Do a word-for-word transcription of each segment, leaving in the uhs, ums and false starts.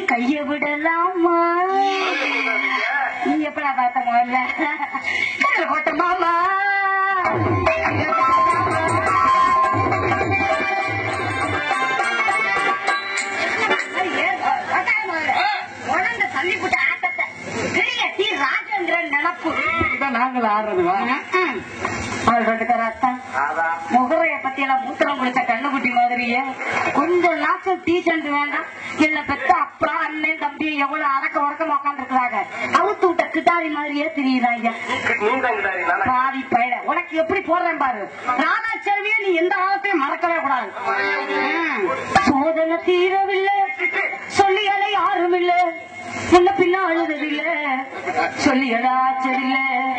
கைய விடலாமா நீ எப்படா பார்த்த முதல்ல போட்ட மாமா உடந்த தள்ளி போட்ட ஆட்டத்தை பெரிய டி ராஜேந்திர நினப்பு நாங்கள் ஆடுறதுவா முகரைய பத்தி எல்லாம் மூத்திரம் குடிச்ச கண்ணுக்குட்டி மாதிரியே கொஞ்சம் நாட்கள் டீசன்ட் வேண்டாம் இல்ல பெத்த அப்பா அண்ணன் தம்பி எவ்வளவு அடக்க உறக்கம் உட்காந்து இருக்கிறாங்க அவுத்து விட்ட கிட்டாரி மாதிரியே தெரியுறாங்க பாதி பயிர உனக்கு எப்படி போடுறேன் பாரு ராதா செல்விய நீ எந்த காலத்தையும் மறக்கவே கூடாது சோதனை தீரவில்லை சொல்லியலை யாரும் இல்ல முன்ன பின்ன அழுததில்ல சொல்லியடா சரியில்ல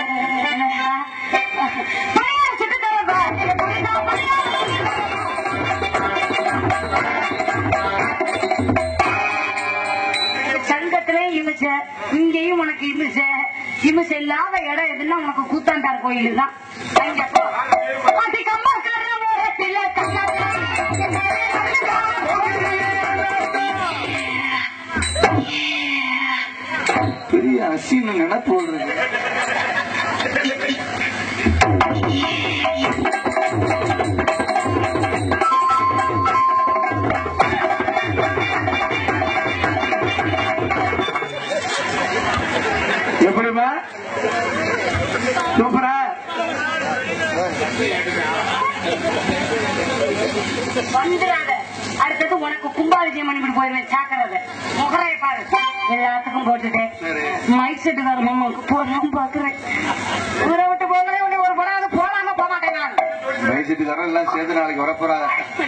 சங்கத்திலே இமிச்ச இங்கேயும் உனக்கு இமிச்ச இமிச்ச இல்லாத இடம் எதுன்னா உனக்கு கூத்தாண்டார் கோயில் தான் பெரிய அசின்னு நினைப்பு வருது. எப்படிமா சூப்பரா வந்துடாத அடுத்தது உனக்கு கும்பாபிஷேகம் பண்ணி போயிருவேன் சாக்கிறத முகரைய பாரு எல்லாத்துக்கும் போட்டுட்டேன் மைக் செட்டுக்கார மாமாவுக்கு போடலாம் பாக்குறேன் ஊரை விட்டு போகலே உன்னை ஒரு படம் போடாம போக மாட்டேன் நான் மைக் செட்டுக்காரன் எல்லாம் சேர்ந்து நாளைக்கு வரப்போறாங்க.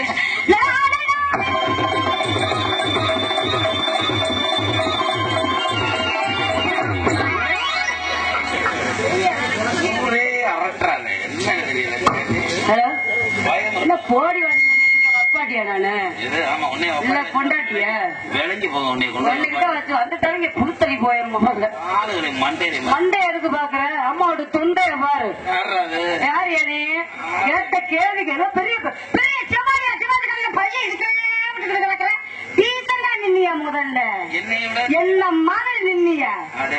ஹலோ என்ன போடி வந்து அப்பாட்டியா நானு இல்ல கொண்டாட்டிய வச்சு வந்துட்டாங்க புழுத்தலி போயிரும் மண்டை எதுக்கு பாக்குற அம்மாவோட தொண்டைய பாரு யார் யாரு கேட்ட கேள்விக்கு ஏதோ பெரிய பெரிய செவ்வாயா சிவத்துக்கு பையன் இருக்கிறேன் டீசண்டா நின்னியா முதல்ல என்ன மாதிரி நின்னியா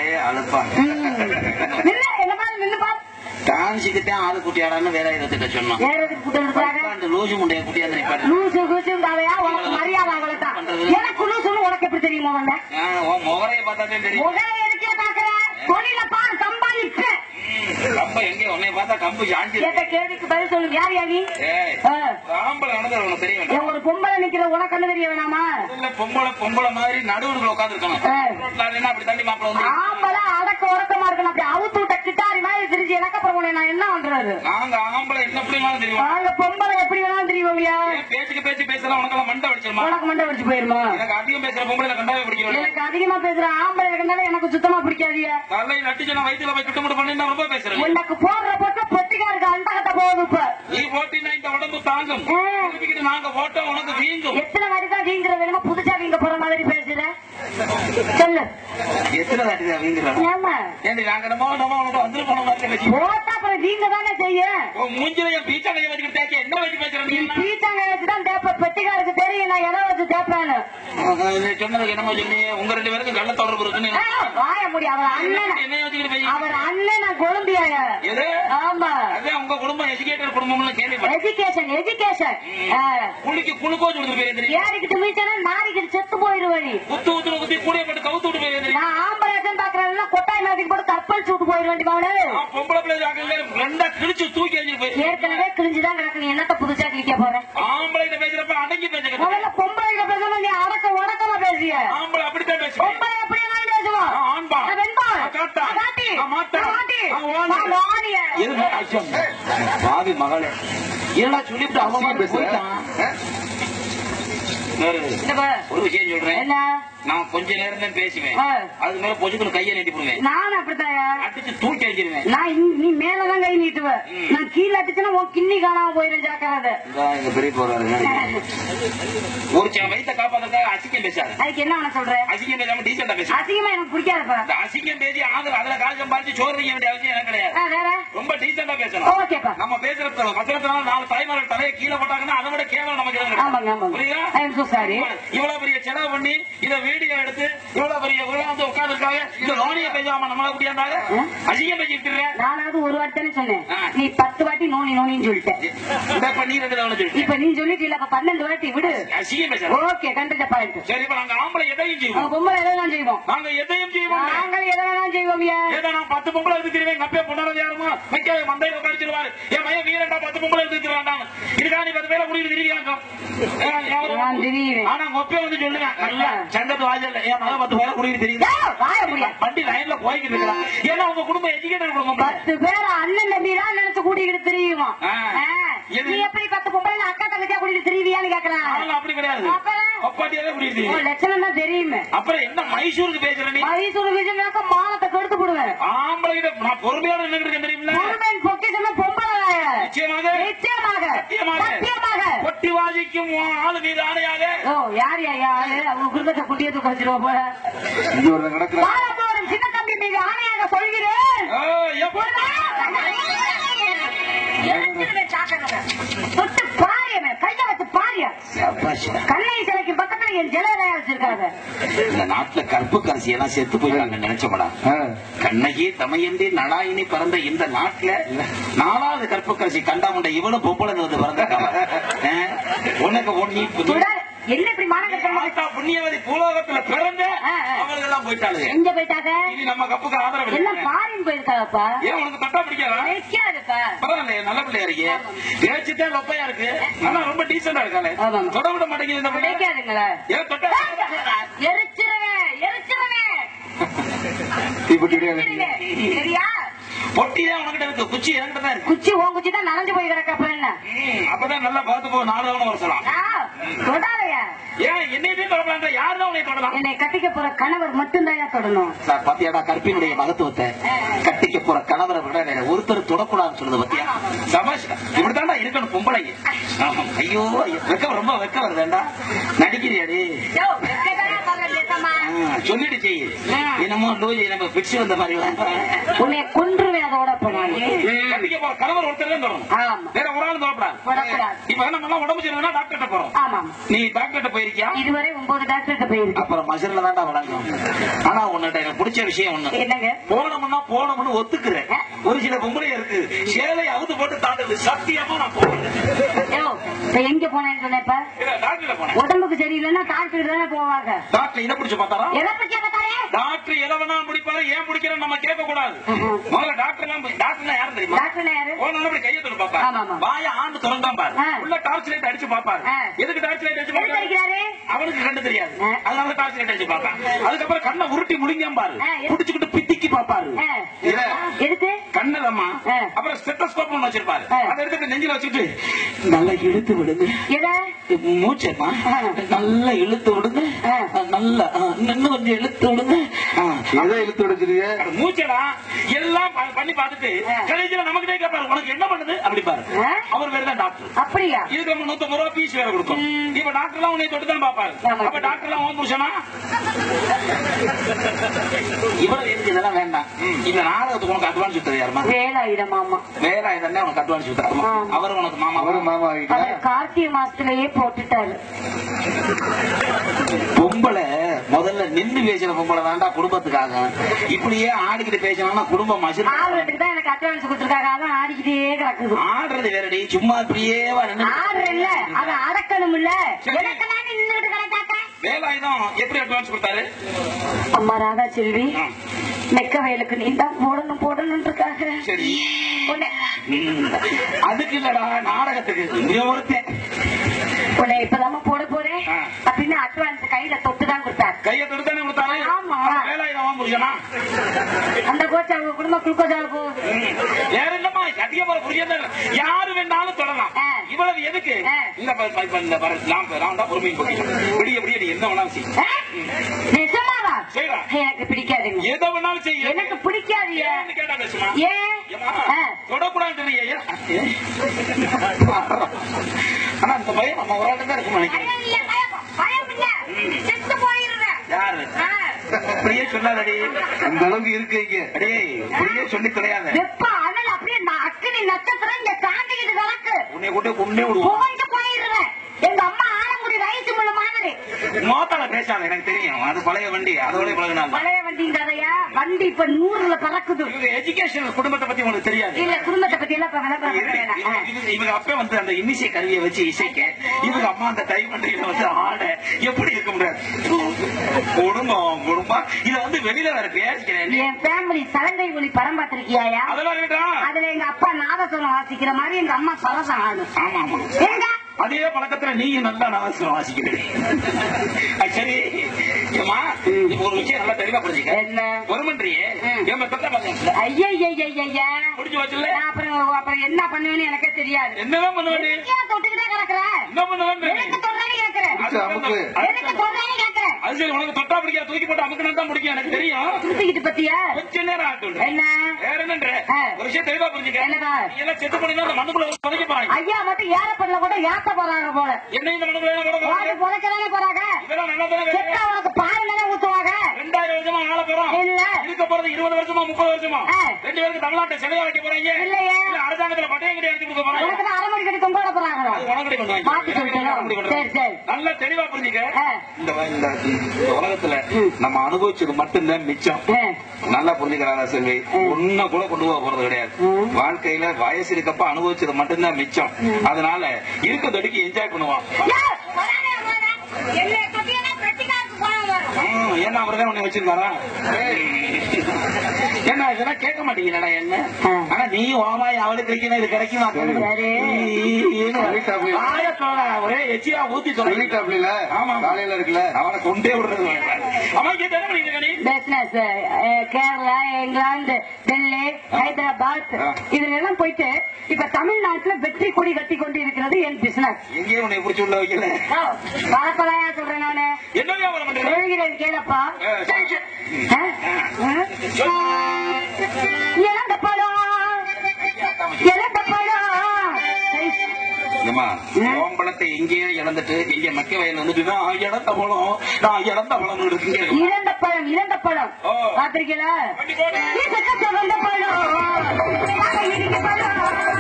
நின்ன என்ன மாதிரி நின்னு பாரு டான்ஸுக்குத்தான் ஆளு குட்டியாடான்னு வேற இடத்துக்கு சொன்னோம். அந்த லூசு முண்டைய குட்டியாந்து லூசு லூசு உனக்கு மரியாதை அவளத்தான் எனக்கு லூசுன்னு உனக்கு எப்படி தெரியுமா வந்த முகரைய பார்த்தாதான் தெரியும். முகரை இருக்கே பாக்குற தொழில பாரு சம்பாதிக்க கம்ப எங்க உன்னைய பார்த்தா கம்பு சாஞ்சி கேட்ட கேள்விக்கு பதில் சொல்லு யார் யாரி ஆம்பளை நடந்தது உனக்கு தெரியும். ஒரு பொம்பளை நிக்கிற உனக்கு கண்ணு தெரிய வேணாமா இல்ல பொம்பளை பொம்பளை மாதிரி நடுவுல உட்காந்து இருக்கணும் அப்படி தாண்டி மாப்பிள்ள வந்து ஆம்பளை அடக்க உறக்கமா இருக்கணும் அப்படி அவுத்து விட்ட கிட்டாரி மாதிரி தெரிஞ்சு எனக்கு அப்புறம் நான் என்ன பண்றது நாங்க ஆம்பளை என்ன எப்படி வேணாலும் தெரியும் நாங்க பொம்பளை எப்படி வேணாலும் தெரியுமா பேச்சுக்கு பேச்சு பேசலாம் உனக்கு மண்டை வடிச்சிருமா உனக்கு மண்டை வடிச்சு போயிருமா எனக்கு அதிகம் பேசுற பொம்பளை கண்டாவே பிடிக்கும் எனக்கு அதிகமா பேசுற ஆம்பளை இருக்கனால எனக்கு சுத்தமா பிடிக்காதியா தலை நட்டிச்சு நான் வயிற்றுல போய் கிட்ட பண்ணி நான் ரொம்ப பேசுறேன் உனக்கு போடுற போட்டு பொட்டிக்கா இருக்கு அந்த கட்ட போகுது இப்ப நீ போட்டினா இந்த உடம்பு தாங்கும் நாங்க போட்டோம் உனக்கு வீங்கும் எத்தனை வாட்டிதான் வீங்குற வேணுமா புதுசா வீங்க போற மாதிரி பேசுற சொல்லு எத்தனை வாட்டிதான் வீங்குறாங்க ஆமா ஏண்டி நாங்க நம்ம நம்ம உனக்கு வந்து போன மாதிரி போட்டா அப்புறம் வீங்க தானே செய்ய மூஞ்சில பீச்சாங்கைய வச்சுக்கிட்டு தேக்க என்ன வச்சு பேசுறேன் பீச்சாங்கைய வச்சுதான் தேப்ப பெட்டிக்காருக்கு தெரியும் நான் எதை வச்சு தேப்பான்னு சொன்னதுக்கு என்னமா சொல்லி உங்க ரெண்டு பேருக்கும் கள்ள தொடர்பு இருக்குன்னு வாய முடியும் அவர் அண்ணன் என்ன வச்சுக்கிட்டு அவர் அண்ணன் நான் கொழும்பியாய எது ஆமா அதே உங்க குடும்பம் எஜுகேட்டட் குடும்பம்னு கேள்விப்பட்டேன் எஜுகேஷன் எஜுகேஷன் குளிக்கு குளுக்கோஸ் கொடுத்து போயிருந்தீங்க ஏறிக்கிட்டு மீச்சனா நாரிக்கிட்டு செத்து போயிருவடி குத்து குத்து குத்தி கூடிய போட்டு கவுத்து விட்டு போயிருந்தீங்க நான் ஆம்பளை பாக்குறேன்னா கொட்டாய் மாதிரி போட்டு கப்பல் சூட்டு போயிருவேண்டி மாவளே பொம்பளை பிள்ளை ரெண்டா கிழிச்சு தூக்கி எறிஞ்சு போய் ஏற்கனவே கிழிஞ்சுதான் கிடக்கு நீ என்னத்த புதுசா கிழிக்க போற ஆம்பளை பேசுறப்ப அடங்கி பேசுற முதல்ல பொம்பளை பேசணும் நீ அடக்க உடக்கமா பேசிய ஆம்பளை அப்படித்தான் பேசுவோம் பொம்பளை எப்படி எல்லாம் பேசுவோம் ஆண்பா பாவி மகளே ஏன்னா சொல்லிட்டு அவன் பேசுறான் ஒரு விஷயம் சொல்றேன் நான் கொஞ்ச நேரம் தான் பேசுவேன் அது மேல பொதுக்குள்ள கையை நீட்டி போடுவேன் நான் அப்படித்தான் அடிச்சு தூக்கி அடிச்சிருவேன் நான் நீ மேலதான் கை நீட்டுவேன் நான் கீழே அடிச்சுன்னா உன் கிண்ணி காணாம போயிடும் ஜாக்கிரதை எங்க பெரிய போறாரு ஒரு சில வயிற்ற காப்பாத்துக்காக அசிங்கம் பேசாது அதுக்கு என்ன பண்ண சொல்ற அசிங்கம் பேசாம டீசெண்டா பேச அசிங்கமா எனக்கு பிடிக்காதுப்பா அசிங்கம் பேசி ஆதரவு அதுல கால் சம்பாதிச்சு சோறு வைக்க வேண்டிய அவசியம் எனக்கு கிடையாது ரொம்ப டீசெண்டா பேசணும் ஓகேப்பா நம்ம பேசுற வசனத்தினால நாலு தாய்மார்கள் தலையை கீழே போட்டாங்கன்னா அதை விட கேவலம் நமக்கு புரியுதா சாரி இவ்வளவு பெரிய செலவு பண்ணி இதை வீடியோ எடுத்து இவ்வளவு பெரிய வந்து உட்கார்ந்து இருக்காங்க. இந்த நோனிய பேசாம நம்மள முடியாண்டாங்க அதிகம் பேசிட்டு இருக்கேன். நானாவது ஒரு வாட்டி தானே சொன்னேன், நீ பத்து வாட்டி நோனி நோனின்னு சொல்லிட்டேன். இப்ப நீ ரெண்டு தவணை சொல்லிட்டு இப்ப நீ சொல்லிட்டு இல்ல பன்னெண்டு வாட்டி விடு. அசிங்கம் பேச ஓகே கண்டிப்பா பாயிண்ட். சரி இப்ப நாங்க ஆம்பளை எதையும் செய்வோம், பொம்பளை எதெல்லாம் செய்வோம், நாங்க எதையும் செய்வோம், நாங்கள் எதெல்லாம் செய்வோம். ஏதோ நான் பத்து பொம்பளை எடுத்துக்கிறேன், கப்பே பொண்ணாவது யாருமா வைக்க மந்தையில உட்காந்துருவாரு. என் மையம் வீரண்டா பத்து பொம்பளை எடுத்துக்கிறான் இருக்கா, நீ பத்து பேரை குடிக்கிட்டு திரிவியாங்க. ஆனா மொப்பே வந்து சொல்லுவேன் நல்லா சங்கத்து வாஜல் என் மகன் பத்து பேரை குடிக்கிட்டு தெரியுது வண்டி லைன்ல போய்கிட்டு இருக்கலாம். ஏன்னா உங்க குடும்பம் எஜுகேட்டட் குடும்பம், பத்து பேர் அண்ணன் தம்பிதான் நினைச்சு கூட்டிக்கிட்டு தெரியுமா. நீ எப்படி பத்து பொம்பளை அக்கா தங்கச்சியா கூட்டிட்டு தெரியுவியான்னு கேக்குறான். அப்படி கிடையாது, ஒப்பாட்டியாவே குடிக்கிட்டு லட்சணம் தான் தெரியுமே. அப்புறம் என்ன மைசூருக்கு பேசுற நீ? மைசூர் பேசுனாக்க மானத்தை கெடுத்து போடுவேன். ஆம்பளை நான் பொறுமையோட நின்றுட்டு தெரியுமில்ல. பொக்கிஷம் பொம்பளை நிச்சயமாக நிச்சயமாக சத்தியமாக கொட்டி வாசிக்கும் ஆளு மீது ஆணையாக. ஓ யார் யாரு அவங்க குடும்பத்தை குட்டியை தூக்க வச்சிருவோம் போல. சின்ன தம்பி மீது ஆணையாக சொல்கிறேன். தொட்டு பாரியமே கையில வச்சு பாரிய கண்ணை சிலைக்கு பக்கத்துல என் ஜல தயாரிச்சிருக்காங்க. இந்த நாட்டுல கற்பு கரசி எல்லாம் செத்து போயிட்டாங்க நினைச்சோம்டா. கண்ணகி தமையந்தி நடாயினி பிறந்த இந்த நாட்டுல நாலாவது கற்பு கரசி கண்டாமுண்ட இவனும் பொம்பளை வந்து பிறந்தாங்க. உனக்கு ஒண்ணு என்ன இப்படி மாநகரத்தா புண்ணியவதி பூலோகத்துல பிறந்த அவங்களுக்கு எல்லாம் போயிட்டாங்க. எங்க போயிட்டாங்க? இனி நம்ம கப்புக்கு ஆதரவு எல்லாம் பாரின் போயிருக்காப்பா. ஏன் உனக்கு தட்டா பிடிக்காதா? பிடிக்காதுப்பா. பரவாயில்லையே நல்ல பிள்ளையா இருக்கு, பேச்சுட்டே லொப்பையா இருக்கு, ஆனா ரொம்ப டீசெண்டா இருக்காங்க. தொட விட மாட்டேங்குது இந்த பிடிக்காதுங்களா? ஏன் தொட்ட எரிச்சிருவேன் எரிச்சிருவேன் சரியா? பொட்டிதான் உனக்கிட்ட இருக்கு, குச்சி என்கிட்ட தான் இருக்கு. குச்சி உன் குச்சி தான் நனைஞ்சு போய் கிடக்க. அப்புறம் என்ன? அப்பதான் நல்லா பார்த்து போ, நாலு வருஷம் தொடாதையா? ஏன் என்னையே தொடலாம்? யாருதான் உன்னை தொடலாம்? என்னை கட்டிக்க போற கணவர் மட்டும் தான் தொடணும். பாத்தியாடா கற்பினுடைய மகத்துவத்தை. கட்டிக்க போற கணவரை விட ஒருத்தர் தொடக்கூடாதுன்னு சொல்லுது பத்தியா? சபாஷ், இப்படித்தாண்டா இருக்கணும் பொம்பளை. ஐயோ வெக்கம் ரொம்ப வெக்கம் வருதாண்டா. நடிக்கிறியாடி? சொல்லிட்டு செய்ய என்னமோ நோய் நம்ம பிடிச்சு வந்த மாதிரி உன்னை கொன்றுவேன். அதோட கணவர் ஒருத்தர் தான் தொடரும், வேற ஒரு ஆள் தொடப்படாது. இப்ப நம்ம உடம்பு சரியில்லைன்னா டாக்டர் போறோம். நீ டாக்டர் போயிருக்கியா? இதுவரை ஒன்பது டாக்டர் போயிருக்கு. அப்புறம் மசர்ல தான்டா வழங்கும். ஆனா உன்னிட்ட எனக்கு பிடிச்ச விஷயம் ஒண்ணு, என்னங்க? போனோம்னா போனோம்னு ஒத்துக்குறேன். ஒரு சில பொம்பளை இருக்கு சேலை அவுத்து போட்டு தாண்டது. சத்தியமா நான் போறேன். எங்க போனேன்னு சொன்னப்ப டாக்டர் போனேன். உடம்புக்கு சரியில்லைன்னா டாக்டர் தானே போவாங்க. டாக்டர் இதை பிடிச்சு பார்த்தாரா? எதை பிடிச்ச பார்த்தாரே? டாக்டர் எதை வேணா முடிப்பாரு, ஏன் பிடிக்கிறேன்னு நம்ம கேட்க கூடாது. முதல்ல டாக்டர் எல்லாம் டாக்டர் யாரும் தெரியுமா? டாக்டர் யாரு? போனோம்னா கையை தொட்டு பாப்பாரு, வாய ஆண்டு திறந்தான் பாரு, உள்ள டார்ச் லைட் அடிச்சு பாப்பாரு. எதுக்கு டார்ச் லைட் அடிச்சு பாப்பாரு? அவனுக்கு கண்டு தெரியாது, அதனால டார்ச் லைட் அடிச்சு பாப்பாரு. அதுக்கப்புறம் கண்ணை உருட்டி முழுங்கியம் பாரு, புடிச்சுக்கிட்டு பித்திக்கு பாப்பாரு. எதுக்கு? கண்ணதம்மா. அப்புறம் ஸ்டெத்தோஸ்கோப் ஒண்ணு வச்சிருப்பாரு, அதை எடுத்து நெஞ்சில வச்சுட்டு நல்லா இழுத்து விடுங்க. மூச்சமா நல்லா இழுத்து விடுங்க, நல்லா இன்னும் கொஞ்சம் இழுத்து விடுங்க. எதை இழுத்து விடுறீங்க? மூச்சடா எல்லாம் பண்ணி பார்த்துட்டு கடைசியில நமக்கு கேட்பாரு உனக்கு என்ன பண்ணுது அப்படி பாரு. அவர் வேற தான் டாக்டர். அப்படியா? இதுக்கு நம்ம நூத்தி ரூபாய் பீஸ் வேற கொடுக்கும். இப்ப டாக்டர் எல்லாம் உன்னை தொட்டு தான் பாப்பாரு. அப்ப டாக்டர் எல்லாம் ஓன் புருஷனா? இவ்வளவு எதுக்கு இதெல்லாம் வேண்டாம். இந்த நாடகத்துக்கு உனக்கு அட்வான்ஸ் விட்டது யாருமா? வேலாயுதம் மாமா. வேலாயுதம் உனக்கு அட்வான்ஸ் விட்டாரு. அவர் உனக்கு மாமா. அவரு மாமா கார்த்திகை மாசத்திலேயே போட்டுட்டாரு. பொம்பளை முதல்ல நின்று பேசுற பொம்பளை வேண்டா குடும்பத்துக்காக. இப்படியே ஆடிக்கிட்டு பேசணும்னா குடும்பம் மசில் ஆடுறதுக்கு தான் எனக்கு அட்வான்ஸ் கொடுத்துருக்காங்க. அதான் ஆடிக்கிட்டே கிடக்குது. ஆடுறது வேறடி, சும்மா இப்படியே ஆடுற இல்ல, அதை அடக்கணும் இல்ல. வேலாயுதம் எப்படி அட்வான்ஸ் கொடுத்தாரு? அம்மா ராதா செல்வி மெக்க வயலுக்கு நீ தான் போடணும் போடணும் இருக்காங்க. சரி அதுக்கு இல்லடா நாடகத்துக்கு ஒருத்தன் உன்னை இப்பதான் போட போறேன் அப்படின்னு அட்வான்ஸ் கையில தொட்டுதான் கொடுத்தாரு. கையை தொட்டுதானே கொடுத்தாரு? ஆமா. வேலாயுதம் புரியுமா? அந்த கோச்சா அவங்க குடும்பம் குளுக்கோசால போகுது. வேற என்னமா அதிக போற புரியாத யாரு வேணாலும் தொடலாம். இவ்வளவு எதுக்கு? இந்த பொறுமையை விடிய விடிய நீ என்ன வேணாலும் செய்ய. நிஜமாவா? எனக்கு பிடிக்காதுங்க. எதை வேணாலும் செய்ய எனக்கு பிடிக்காது. ஏன்னு கேட்டா பேசுமா? ஏன் தொடக்கூடாது? ஆனா அந்த பயம் நம்ம ஒரு ஆள் தான் இருக்கும் நினைக்கிறேன். யாரு அப்படியே சொல்லாதடி, அந்த அளவுக்கு இருக்கு இங்க. அடே அப்படியே சொல்லி கிடையாது. அப்படியே அக்கனி நட்சத்திரம் இங்க தாண்டிக்கிட்டு கிடக்கு. உன்னை கூட கொண்டே விடுவோம். போயிடுறேன். எங்க அம்மா ஆலங்குடி ரைஸ் முள்ள மாதிரி மோத்தால பேசாத, எனக்கு தெரியும். அது பழைய வண்டி, அதோட பழகினா பழைய வண்டிங்கிறதையா? வண்டி இப்ப நூறுல பறக்குது. எஜுகேஷன் குடும்பத்தை பத்தி உங்களுக்கு தெரியாது. இல்ல, குடும்பத்தை பத்தி எல்லாம் இப்ப விளம்பரம் பண்ண வேணாம். இவங்க அப்ப வந்து அந்த இன்னிசை கருவியை வச்சு இசைக்க, இவங்க அம்மா அந்த கை வண்டியில வந்து ஆட எப்படி இருக்க முடியாது? குடும்பம் குடும்பம் இத வந்து வெளியில வேற பேசிக்கிறேன். என் ஃபேமிலி சலங்கை ஒளி படம் பார்த்திருக்கியாயா? அதெல்லாம் இருக்கட்டும். அதுல எங்க அப்பா நாதஸ்வரம் வாசிக்கிற மாதிரி எங்க அம்மா சரசம் ஆடு. ஆமா ஆமா. எங்க அதே பழக்கத்துல நீங்க நல்லா நாதஸ்வரம் வாசிக்கிறீங்க. சரி ஏமா, ஒரு விஷயம் நல்லா தெளிவா புரிஞ்சுக்க. என்ன ஒருமன்றியே ஏமா தொட்ட பாருங்க. ஐயா ஐயா ஐயா முடிஞ்சு வச்சுல. அப்புறம் அப்புறம் என்ன பண்ணுவேன்னு எனக்கே தெரியாது. என்னதான் பண்ணுவேன்? தொட்டுக்கிட்டே கிடக்குறேன். என்ன பண்ணுவேன்? எனக்கு தொட்டானே கேட்கிறேன். எனக்கு தொட்டானே கேட்கிறேன். அது சரி, உனக்கு தொட்டா பிடிக்காது, தூக்கி போட்டு அமுக்கணும் தான் பிடிக்கும், எனக்கு தெரியும். சுத்திக்கிட்டு பத்தியா கொஞ்ச நேரம் ஆட்டும். என்ன வேற என்னன்ற ஒரு விஷயம் தெளிவா புரிஞ்சுக்க. என்னடா? நீ எல்லாம் செத்து போனீங்கன்னா அந்த மண்ணுக்குள்ள புதைக்க போறாங்க. ஐயா மட்டும் ஏறப்படல கூட ஏத்த போறாங்க போல. என்ன இந்த மண்ணுக்குள்ள போட போறாங்க? புதைக்கதானே போறாங்க. இதெல்லாம் நல்லா தானே செத்தா உனக்கு பால் நல்லா ஊத்துவாங்க. ரெண்டாயிரம் வருஷமா ஆள போறோம். இல்ல இருக்க போறது இருபது வருஷமா முப்பது வருஷமா. ரெண்டு பேருக்கு தமிழ்நாட்டை செலவு வைக்க போறீங்க. இல்லையே, அரசாங்கத்துல பட்டையை கட்டி எடுத்து கொடுக்க போறாங்க. உனக்கு அரைமணி கட்டி தொங்க விட போறாங்க. உனக்கு கொண்டு வாங்க. மாத்தி சொல்லிட்டேன். சரி சரி, நல்லா தெளிவா புரிஞ்சுக்க. இந்த உலகத்துல நம்ம அனுபவிச்சது மட்டும்தான் மிச்சம். நல்லா புரிஞ்சுக்கிறாரா செல்வி? ஒன்னும் கூட கொண்டு போக போறது கிடையாது. வாழ்க்கையில வயசு இருக்கப்ப அனுபவிச்சது மட்டும்தான் மிச்சம். அதனால இருக்க தடிக்கு என்ஜாய் பண்ணுவான். ஏன்னா அவர்தான் உன்னை வச்சிருந்தாரா? என்ன இதெல்லாம் கேட்க மாட்டீங்களா? என்ன ஆனா நீ ஓமாய் அவளுக்கு கிடைக்கணும், இது கிடைக்குமா? ஒரே எச்சியா ஊத்தி சொல்லிட்டாப்ல. ஆமா, காலையில இருக்குல்ல, அவனை கொண்டே விடுறது. அவன் கேட்டா பிசினஸ் கேரளா, இங்கிலாந்து, டெல்லி, ஹைதராபாத் இதுல எல்லாம் போயிட்டு இப்ப தமிழ்நாட்டுல வெற்றி கொடி கட்டி கொண்டு இருக்கிறது என் பிசினஸ். எங்கேயும் உன்னை பிடிச்சி உள்ள வைக்கல. பழப்பலையா சொல்றேன் நானு. என்ன கேளப்பா. இழந்த பழம் இழந்த பழம். பழத்தை எங்கேயே இழந்துட்டு இங்க மக்க வயல் வந்துட்டு இழந்த பழம், நான் இழந்த பழம் இருக்கு. இழந்த பழம் இழந்த பழம் பாத்திருக்கீங்களா? இழந்த பழம் இடிக்க பழம்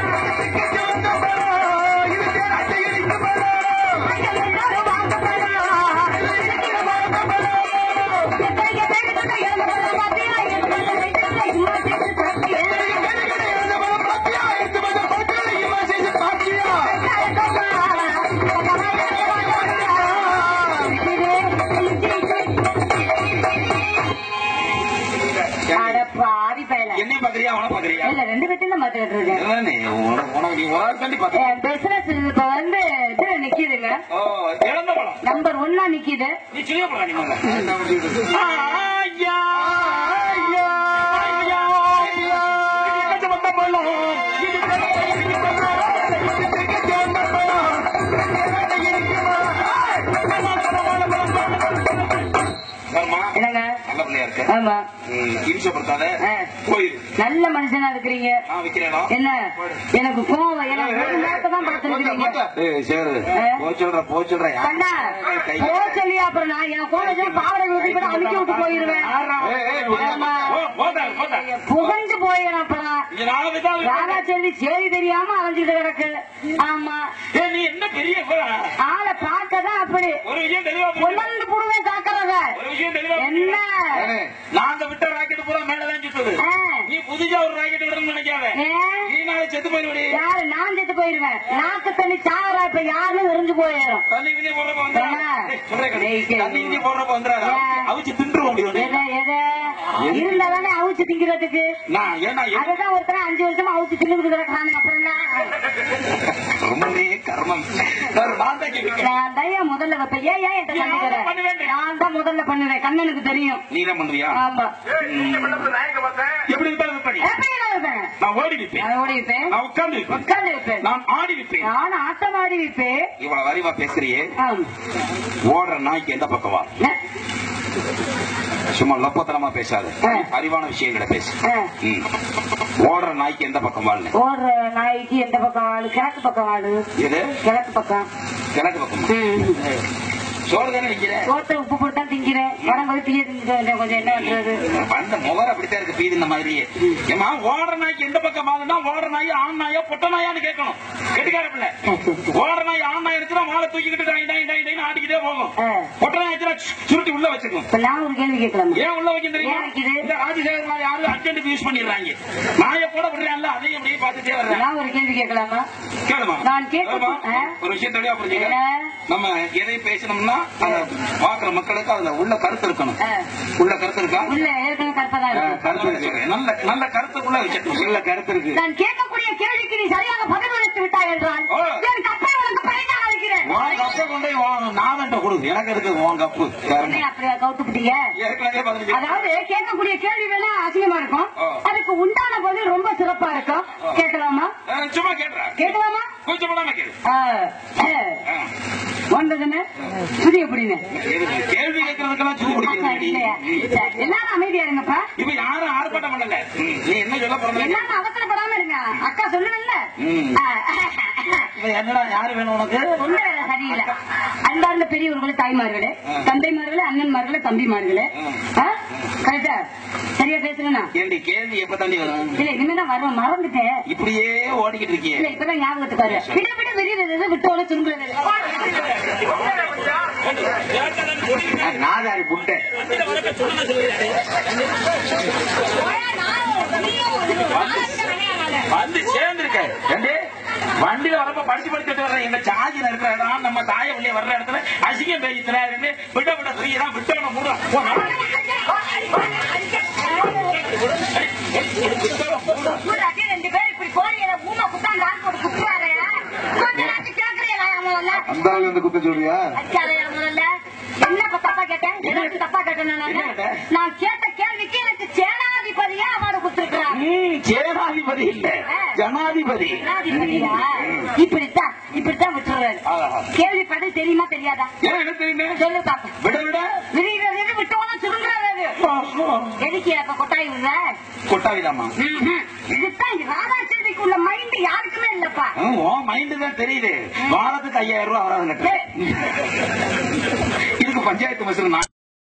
என்ன பாக்குறியா? அவனை பாக்குறியா? இல்ல, ரெண்டு பேர்த்தையும் தான் பாத்துக்கிட்டு இருக்கேன். பிசினஸ் இப்ப வந்து இது நிக்குதுங்க. நம்பர் ஒன்னா நிக்குது. நீ சின்ன பழம் ஆமா, நல்ல மனுஷனா இருக்கிறீங்க. என்ன எனக்கு கோவம், எனக்கு தான் பார்த்துருக்கீங்க. அப்புறம் நான் என் கோலத்துல பாவடை ஊற்றி கூட அமுக்கி விட்டு போயிருவேன். புகழ்ந்து போயிடும். அப்புறம் ராதா செல்வி சேரி தெரியாம அலைஞ்சிட்டு கிடக்கு. ஆமா, நீ என்ன பெரிய ஆளை பார்க்கதான் அப்படி கொண்டு போடுவேன் தாக்கிறத. என்ன நாங்க விட்ட ராக்கெட் பூரா மேலதான் சுத்துது. நீ புதுசா ஒரு ராக்கெட் விடணும்னு நினைக்காத. நீ நாளை செத்து போயிடுவே. யாரு? நான் செத்து போயிருவேன். நாக்கு தண்ணி சாவரா இப்ப யாருன்னு எரிஞ்சு போயிடும். தண்ணி விதி போடுறப்ப வந்துடா. தண்ணி விதி போடுறப்ப வந்துடாது. அவிச்சு தின்றுவோம். இருந்தாதானே அவிச்சு திங்கிறதுக்கு. அதுதான் ஒருத்தர் அஞ்சு வருஷமா அவிச்சு தின்னுட்டு கிடக்குறாங்க. அப்புறம் நான் தான் முதல்ல வைப்பேன். ஏன் ஏன் என்கிட்ட பண்ணுறேன்? நான் தான் முதல்ல பண்ணுவேன். கண்ணனுக்கு தெரியும். நீ தான் பண்றியா? ஆமா. எப்படி நான் ஓடி விப்பேன், ஓடி விப்பேன், நான் உட்கார்ந்து உட்கார்ந்து விப்பேன், நான் ஆடி விப்பேன், நான் ஆட்டம் ஆடி விப்பேன். இவ்வளவு வரிவா பேசுறியே. ஓடுற நாய்க்கு எந்த பக்கம் வா? சும்மா லப்பத்தனமா பேசாது, அறிவான விஷயங்களை பேசு. ஓடுற நாய்க்கு எந்த பக்கம் வாழ்? ஓடுற நாய்க்கு எந்த பக்கம் வாழ்? கிழக்கு பக்கம் வாழு. இது கிழக்கு பக்கம். கிழக்கு பக்கம் சோறு தானே வைக்கிறேன். சோத்தை உப்பு போட்டு தான் திங்கிறேன். வரும்போது தீய திங்க கொஞ்சம் என்ன பண்றது? அந்த முகர அப்படித்தான் இருக்கு பீது இந்த மாதிரியே. ஏமா ஓடுற நாய்க்கு எந்த பக்கம் மாதுனா ஓடுற நாய் ஆண் நாயா பொட்ட நாயான்னு கேட்கணும். கெட்டுக்கார பிள்ளை ஓடுற நாய் ஆண் நாய் இருந்துச்சுன்னா மாலை தூக்கிக்கிட்டு டை டை டை டைன்னு ஆடிக்கிட்டே போகும். பொட்ட நாய் சுருட்டி உள்ள வச்சுக்கும். நான் ஒரு கேள்வி கேட்கலாம். ஏன் உள்ள வைக்க தெரியும்? இந்த ராஜசேகர் மாதிரி யாரும் அர்ஜென்ட் யூஸ் பண்ணிடுறாங்க. நாயை போட விடுறாங்கல்ல அதையும் அப்படியே பார்த்துட்டே வர்றேன். நான் ஒரு கேள்வி கேட்கலாமா? கேளுமா. நான் கேட்கலாம். ஒரு விஷயம் தெளிவா புரிஞ்சுக்க. நம்ம எதை பேசணும்னா அதை பாக்குற மக்களுக்கு அதுல உள்ள கருத்து இருக்கணும். உள்ள கருத்து இருக்கா? உள்ள ஏற்கனவே கருப்பதான் இருக்கு. கருத்து இருக்கு. நல்ல நல்ல கருத்துக்குள்ள வச்சிருக்கணும். உள்ள கருத்து இருக்கு. நான் கேட்கக்கூடிய கேள்விக்கு நீ சரியாக பதில் அளித்து விட்டாய் என்றால் என் கப்பை உனக்கு பரிசாக அளிக்கிறேன். உன் கப்பை கொண்டு நான் கொடுக்கு எனக்கு இருக்கு உன் கப்பு. அப்படியா கவுத்துக்கிட்டீங்க? அதாவது கேட்கக்கூடிய கேள்வி வேணா அசிங்கமா இருக்கும், அதுக்கு உண்டான பதில் ரொம்ப சிறப்பா இருக்கும். கேட்கலாமா? சும்மா கேட்கிறேன். கேட்கலாமா? கொஞ்சம் வந்ததுன்னு சுதி எப்படின்னு கேள்வி கேட்கறதுக்கெல்லாம் சூ பிடிக்கிறது எல்லாரும் அமைதியா இருங்கப்பா. இப்ப யாரும் ஆர்ப்பாட்டம் பண்ணல. நீ என்ன சொல்ல போற? எல்லாரும் அவசரப்படாம இருங்க. அக்கா சொல்லுவீங்கல்ல. என்னடா யாரு வேணும் உனக்கு? ஒண்ணு வேலை சரியில்லை. அன்பார்ந்த பெரியவர்களே, தாய்மார்களே, தந்தைமார்களே, அண்ணன்மார்களே, தம்பிமார்களே, கரெக்டா சரியா பேசுறேன்னா? ஏண்டி கேள்வி எப்ப தாண்டி வரும்? இல்ல இனிமேதான் வரும், மறந்துட்டேன். இப்படியே ஓடிக்கிட்டு இருக்கீங்க. இல்ல இப்பதான் ஞாபகத்துக்கு வர விட விட விரிகிறது விட்டோட சுருங்குறது. நாதாரி புட்டை வந்து சேர்ந்துருக்க. வண்டியில வரப்ப படிச்சு படிச்சுட்டு வர்ற எங்க சார்ஜ் இருக்கிற இடம் நம்ம தாய வழிய வர்ற இடத்துல அசிங்கம் பேசிட்டு விட்ட விட ஃப்ரீதான் விட்டவன மூட ரெண்டு பேரும் இப்படி போறீங்க. ஊமா குத்தாங்க குத்துறாரு. அந்த ஆளு வந்து குத்த சொல்றியா? முதல்ல என்ன தப்பா கேட்டேன்? எனக்கு தப்பா கேட்டேன். நான் கேட்ட கேள்விக்கு எனக்கு சேனாதிபதியா அவார்டு கொடுத்திருக்கிறார். சேனாதிபதி இல்ல, ஜனாதிபதி. ஜனாதிபதியா? இப்படித்தான் இப்படித்தான் விட்டுறாரு. கேள்வி பதில் தெரியுமா தெரியாதா? சொல்லு பாப்பா. விட விட விடுகிறது விட்டோன்னு சுருங்குறாரு. எதுக்கு அப்ப கொட்டாய் விடுற? கொட்டாயிதாமா? இதுதான் ராதாச்சேரிக்கு உள்ள மைண்ட் யாருக்குமே இல்லப்பா. மைண்ட் தான் தெரியுது. வாரத்துக்கு ஐயாயிரம் ரூபாய் வராது. இதுக்கு பஞ்சாயத்து மசூல்